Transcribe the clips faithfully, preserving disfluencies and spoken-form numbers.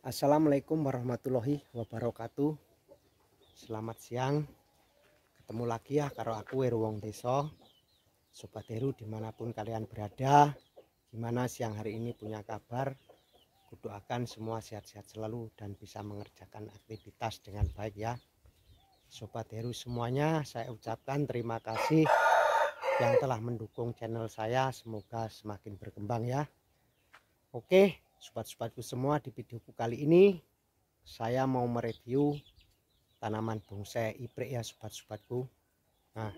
Assalamualaikum warahmatullahi wabarakatuh. Selamat siang. Ketemu lagi ya karo aku Heru Wong Deso. Sobat Heru dimanapun kalian berada, gimana siang hari ini punya kabar? Kudoakan semua sehat-sehat selalu dan bisa mengerjakan aktivitas dengan baik ya. Sobat Heru semuanya, saya ucapkan terima kasih yang telah mendukung channel saya. Semoga semakin berkembang ya. Oke, sobat-sobatku semua, di videoku kali ini saya mau mereview tanaman bonsai iprek ya sobat-sobatku. Nah,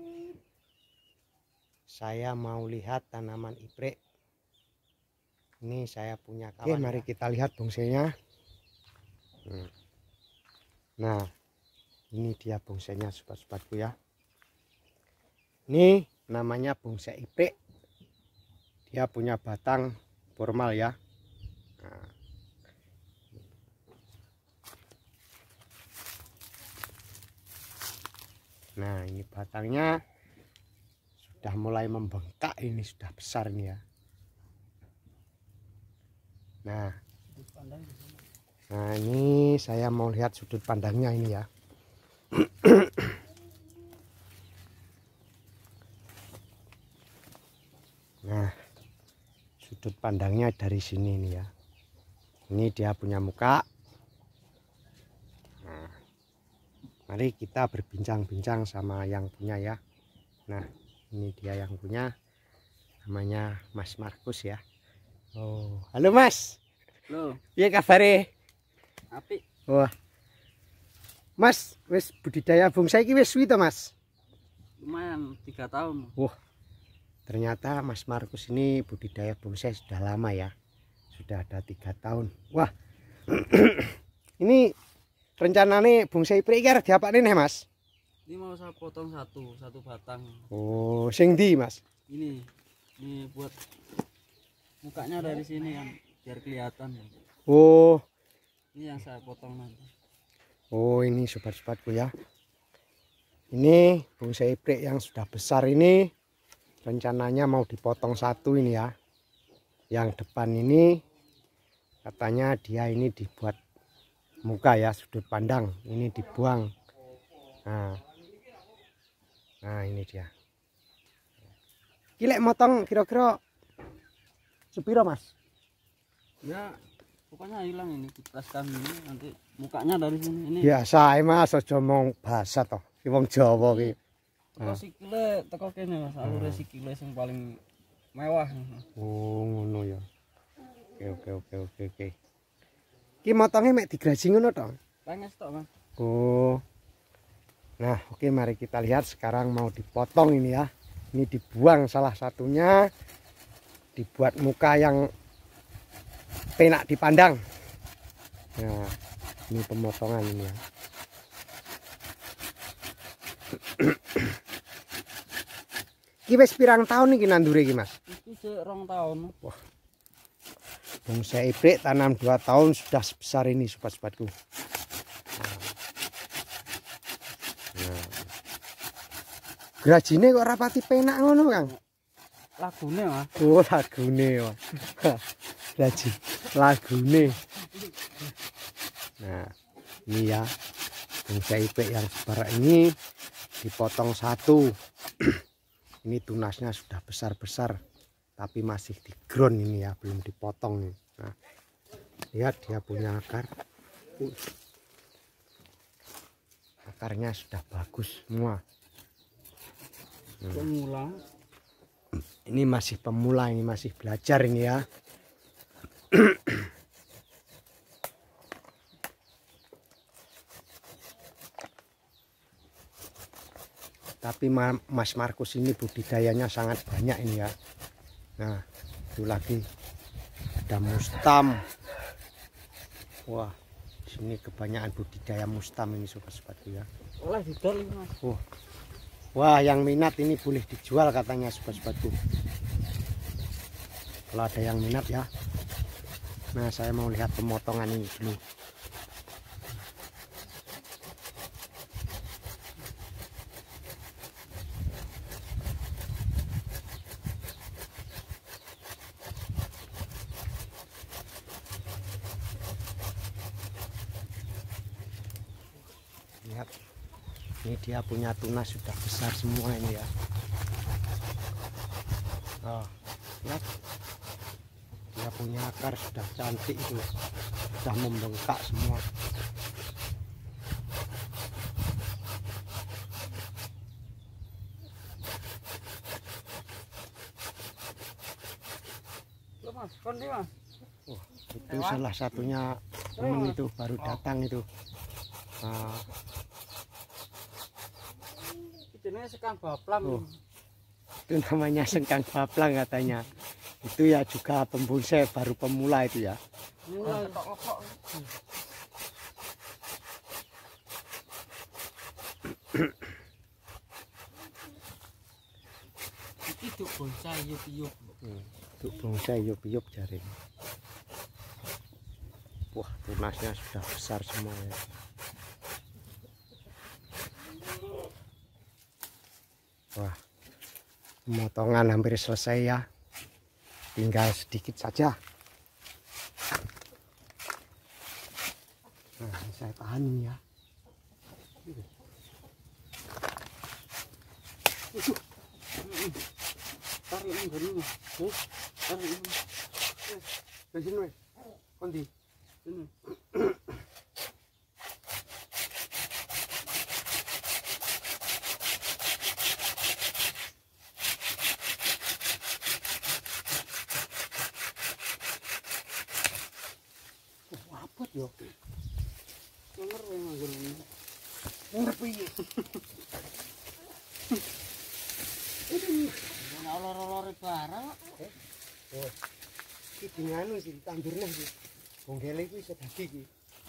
saya mau lihat tanaman iprek. Ini saya punya kawan. Oke, mari kita lihat bonsainya. Nah, ini dia bonsainya sobat-sobatku ya. Ini namanya bonsai iprek. Dia punya batang formal ya. Nah, nah ini batangnya sudah mulai membengkak, ini sudah besar nih ya. Nah, nah ini saya mau lihat sudut pandangnya ini ya. Nah, sudut pandangnya dari sini nih ya. Ini dia punya muka. Nah, mari kita berbincang-bincang sama yang punya ya. Nah, ini dia yang punya, namanya Mas Markus ya. Oh, halo Mas. Halo. Iya kabare? Apik. Wah. Mas, wis budidaya bonsai iki wis suwi to, Mas? Lumayan tiga tahun. Wah. Ternyata Mas Markus ini budidaya bonsai sudah lama ya. Sudah ada tiga tahun. Wah. Ini rencananya bonsai iprek iki arep diapakne nih, Mas? Ini mau saya potong satu, satu batang. Oh, sing ndi, Mas? Ini, ini buat mukanya dari sini kan, biar kelihatan. Oh. Ini yang saya potong nanti. Oh, ini sobat-sobatku ya. Ini bonsai iprek yang sudah besar ini rencananya mau dipotong satu ini ya. Yang depan ini katanya dia ini dibuat muka ya, sudut pandang ini dibuang. Nah, nah ini dia. Kilek motong kira-kira sepiro, Mas? Ya, pokoknya hilang ini, diperaskan ini nanti mukanya dari sini. Ini biasa Mas, aja ngomong bahasa toh. Ki wong Jawa ki. teko sikile, teko kene Mas, alure sikile yang paling mewah. Oh, ngono ya. Oke oke oke oke oke. Ki motonge mek digraji ngono to? Pengen stok, Mas. Oh. Nah, oke mari kita lihat sekarang mau dipotong ini ya. Ini dibuang salah satunya, dibuat muka yang penak dipandang. Nah, ini pemotongan ini ya. Ki wis pirang tahun iki nandure iki, Mas? Itu sik rong tahun. Wah. Bonsai iprek tanam dua tahun sudah sebesar ini sobat-sobatku. Nah. Grajine kok rapati penak ngono, Kang? Lagune, Mas. Oh, lagune. Graji lagune. Nah, ini ya bonsai iprek yang sebarak ini dipotong satu. Ini tunasnya sudah besar-besar, tapi masih di ground ini ya, belum dipotong nih. Nah, lihat dia punya akar. Uh. Akarnya sudah bagus semua. Hmm. Pemula. Ini masih pemula, ini masih belajar ini ya. Tapi Mas Markus ini budidayanya sangat banyak ini ya. Nah, itu lagi ada mustam. Wah, di sini kebanyakan budidaya mustam ini sobat-sobatku ya. Oleh didol ini, Mas. Wah. Wah, yang minat ini boleh dijual katanya sobat-sobatku. Kalau ada yang minat ya. Nah, saya mau lihat pemotongan ini dulu. Ini dia punya tunas sudah besar semua ini ya. Oh, lihat. Dia punya akar sudah cantik itu, sudah membengkak semua. Mas, kondi mas. Oh, itu salah satunya temen itu baru datang itu. Nah, ini sekang baplang. Oh, itu namanya sengkang baplang katanya. Itu ya juga pembonsai baru pemula itu ya. Mulai kok. Itu bonsai yup-yup. Hmm. Untuk bonsai yup-yup jari. Wah, tunasnya sudah besar semua ya. Wah, pemotongan hampir selesai ya. Tinggal sedikit saja. Nah, saya tahan ini ya. Tarik ini dari ini. Eh, tarik ini. Dari sini weh. Kondi. Sini. Oh, apa yo? Nomor weh mager ini. Nomor piye? Ana loro-loro barang. Oh. Iki dinganu sih ditandurne iki. Bonggele iki iso dadi iki.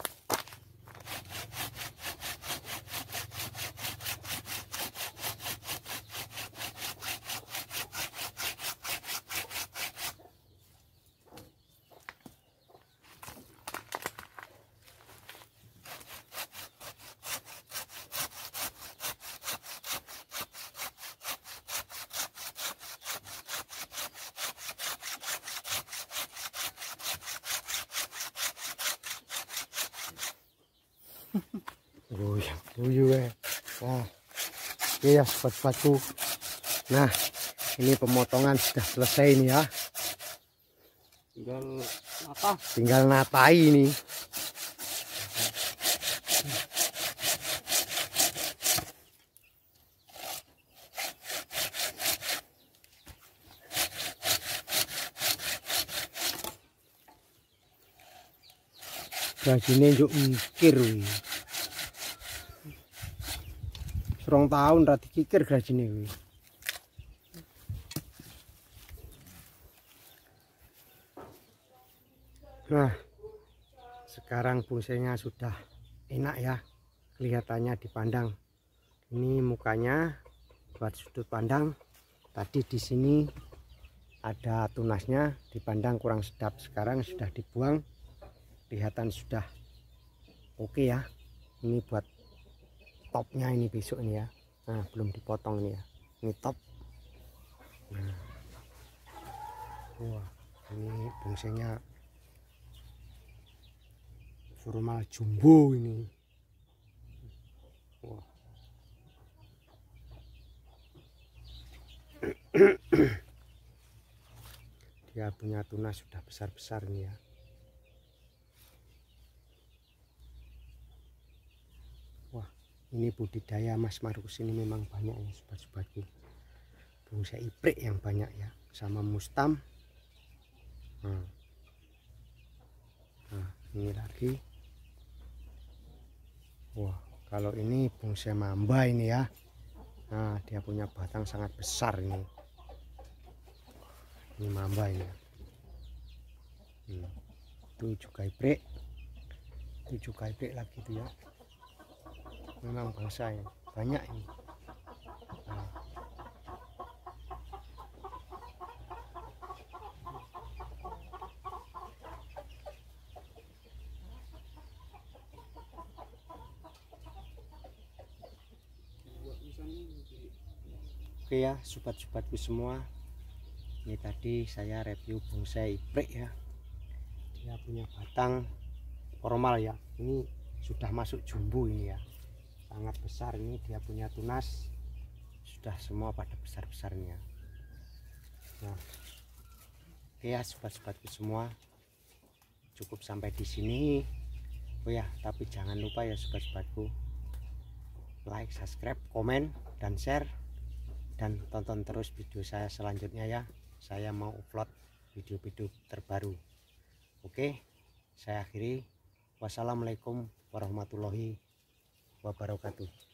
Oh ya, buyu ya. Nah, ini ya sobat-sobatku. Nah, ini pemotongan sudah selesai ini ya. Tinggal nata. Tinggal natai ini. Gajine njuk mikir kuwi. Serong tahun ra dikikir gajine kuwi. Nah, sekarang bonsainya sudah enak ya. Kelihatannya dipandang. Ini mukanya buat sudut pandang. Tadi di sini ada tunasnya, dipandang kurang sedap. Sekarang sudah dibuang. Kelihatan sudah oke ya. Ini buat topnya ini besok ini ya. Nah, belum dipotong ini ya. Ini top. Nah. Wah, ini bonsainya formal jumbo ini. Wah. Dia punya tunas sudah besar-besar ini ya. Ini budidaya Mas Markus ini memang banyak ya sobat-sobatku. Bonsai iprik yang banyak ya, sama mustam. Nah, nah ini lagi. Wah, kalau ini bonsai mamba ini ya. Nah, dia punya batang sangat besar ini. Ini mamba ini. Hmm. Itu juga iprik. Itu juga iprik lagi tuh ya. Memang bonsai banyak ini. Nah. Oke ya sobat-sobatku semua, ini tadi saya review bonsai iprik ya. Dia punya batang formal ya, ini sudah masuk jumbo ini ya. sangat besar. Ini dia punya tunas sudah semua pada besar-besarnya. Nah, oke ya sobat-sobatku semua, cukup sampai di sini. Oh ya, tapi jangan lupa ya sobat-sobatku, like, subscribe, komen, dan share, dan tonton terus video saya selanjutnya ya. Saya mau upload video-video terbaru. Oke, saya akhiri. Wassalamualaikum warahmatullahi wabarakatuh.